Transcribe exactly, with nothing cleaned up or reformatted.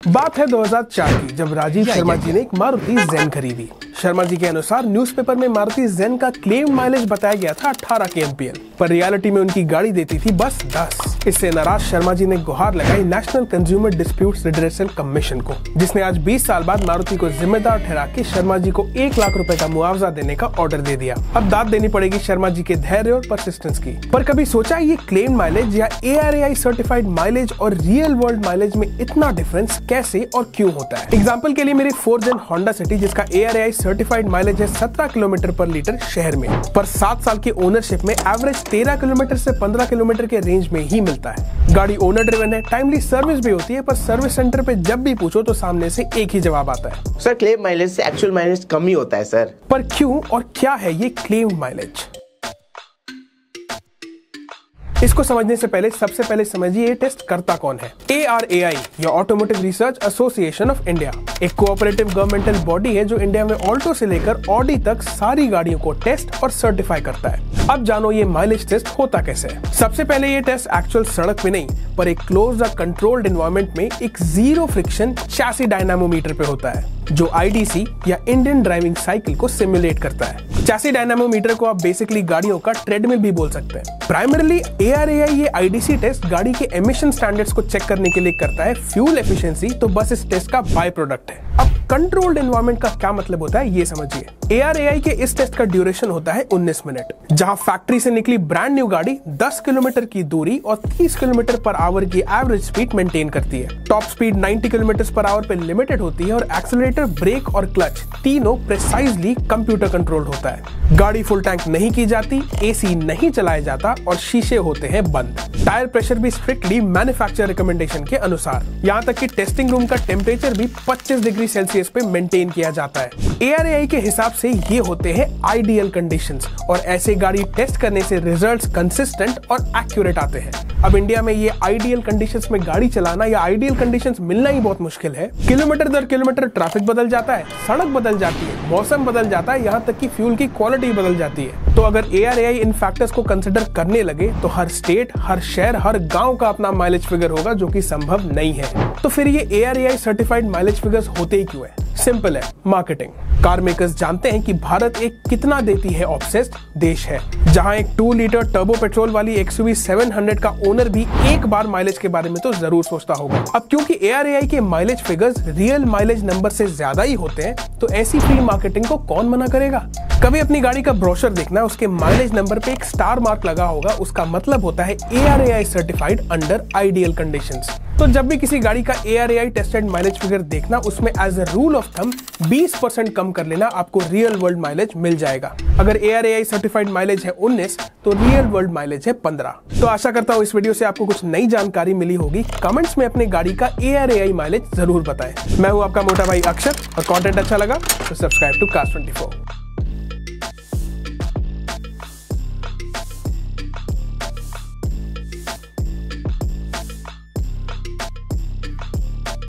बात है दो हज़ार चार की, जब राजीव शर्मा जी ने एक मारुति ज़ेन खरीदी। शर्मा जी के अनुसार न्यूज़पेपर में मारुति ज़ेन का क्लेम माइलेज बताया गया था अठारह के एम पी एल, पर रियलिटी में उनकी गाड़ी देती थी बस दस। इससे नाराज शर्मा जी ने गुहार लगाई National Consumer Disputes Redressal Commission को, जिसने आज बीस साल बाद मारुति को जिम्मेदार ठहरा के शर्मा जी को एक लाख रुपए का मुआवजा देने का ऑर्डर दे दिया। अब दाद देनी पड़ेगी शर्मा जी के धैर्य और परसिस्टेंस की। पर कभी सोचा ये क्लेम माइलेज या A R A I certified mileage और रियल वर्ल्ड माइलेज में इतना डिफरेंस कैसे और क्यों होता है? एग्जाम्पल के लिए मेरी फोर जेन होंडा सिटी, जिसका A R A I certified mileage है सत्रह किलोमीटर पर लीटर शहर में, पर सात साल की ओनरशिप में एवरेज तेरह किलोमीटर से पंद्रह किलोमीटर के रेंज में ही मिलता है। गाड़ी ओनर ड्रिवन है, टाइमली सर्विस भी होती है, पर सर्विस सेंटर पे जब भी पूछो तो सामने से एक ही जवाब आता है, सर क्लेम माइलेज से एक्चुअल माइलेज कम ही होता है सर। पर क्यों और क्या है ये क्लेम माइलेज? इसको समझने से पहले सबसे पहले समझिए ये टेस्ट करता कौन है। A R A A I Automotive Research Association of India एक कोऑपरेटिव गवर्नमेंटल बॉडी है जो इंडिया में ऑल्टो से लेकर ऑडी तक सारी गाड़ियों को टेस्ट और सर्टिफाई करता है। अब जानो ये माइलेज टेस्ट होता कैसे है। सबसे पहले ये टेस्ट एक्चुअल सड़क पे नहीं, पर एक क्लोज्ड और कंट्रोल्ड एनवायरनमेंट में एक जीरो फ्रिक्शन चैसी डायनामोमीटर पे होता है, जो आई डी सी या इंडियन ड्राइविंग साइकिल को सिमुलेट करता है। चैसी डायनामोमीटर को आप बेसिकली गाड़ियों का ट्रेडमिल भी बोल सकते हैं। प्राइमरीली ए आर ए आई ये आई डी सी टेस्ट गाड़ी के एमिशन स्टैंडर्ड्स को चेक करने के लिए करता है। फ्यूल एफिशिएंसी तो बस इस टेस्ट का बाय प्रोडक्ट है। अब कंट्रोल्ड एनवायरनमेंट का क्या मतलब होता है ये समझिए। ए आर ए आई के इस टेस्ट का ड्यूरेशन होता है उन्नीस मिनट, जहां फैक्ट्री से निकली ब्रांड न्यू गाड़ी दस किलोमीटर की दूरी और तीस किलोमीटर पर आवर की एवरेज स्पीड मेंटेन करती है। टॉप स्पीड नब्बे किलोमीटर पर आवर पे लिमिटेड होती है और एक्सीलरेटर, ब्रेक और क्लच तीनों प्रिसाइजली कंप्यूटर कंट्रोल्ड होता है। गाड़ी फुल टैंक नहीं की जाती, ए सी नहीं चलाया जाता और शीशे होते हैं बंद। टायर प्रेशर भी स्ट्रिक्टली मैन्युफैक्चरर रिकमेंडेशन के अनुसार। यहाँ तक कि टेस्टिंग रूम का टेम्परेचर भी पच्चीस डिग्री सेल्सियस पे मेंटेन किया जाता है। ए आर ए आई के हिसाब से ये होते हैं आइडियल कंडीशंस और ऐसे गाड़ी टेस्ट करने से रिजल्ट्स कंसिस्टेंट और एक्यूरेट आते हैं। अब इंडिया में ये आइडियल कंडीशंस में गाड़ी चलाना या आइडियल कंडीशंस मिलना ही बहुत मुश्किल है। किलोमीटर दर किलोमीटर ट्रैफिक बदल जाता है, सड़क बदल जाती है, मौसम बदल जाता है, यहाँ तक कि फ्यूल की क्वालिटी बदल जाती है। तो अगर ए आर ए आई इन फैक्टर्स को कंसिडर करने लगे तो हर स्टेट, हर शहर, हर गांव का अपना माइलेज फिगर होगा, जो कि संभव नहीं है। तो फिर ये A R A I certified mileage figures होते ही क्यों है? सिंपल है, मार्केटिंग। कार मेकर्स जानते हैं कि भारत एक कितना देती है ऑब्सेस्ड देश है, जहां एक टू लीटर टर्बो पेट्रोल वाली X U V seven hundred का ओनर भी एक बार माइलेज के बारे में तो जरूर सोचता होगा। अब क्योंकि ए R A A I mileage figures real mileage number से ज्यादा ही होते हैं, तो ऐसी फ्री मार्केटिंग को कौन मना करेगा? कभी अपनी गाड़ी का ब्रोशर देखना, उसके माइलेज नंबर पे एक स्टार मार्क लगा होगा, उसका मतलब होता है A R A I certified under ideal conditions. तो जब भी किसी गाड़ी का A R A I tested mileage figure देखना, उसमें as a rule of thumb बीस परसेंट कम कर लेना, आपको रियल वर्ल्ड माइलेज मिल जाएगा। अगर A R A I certified mileage है उन्नीस, तो रियल वर्ल्ड माइलेज है पंद्रह। तो आशा करता हूँ इस वीडियो से आपको कुछ नई जानकारी मिली होगी। कमेंट्स में अपने गाड़ी का A R A I mileage जरूर बताएं। मैं हूँ आपका मोटा भाई अक्षर, और कंटेंट अच्छा लगा तो subscribe to cast twenty four.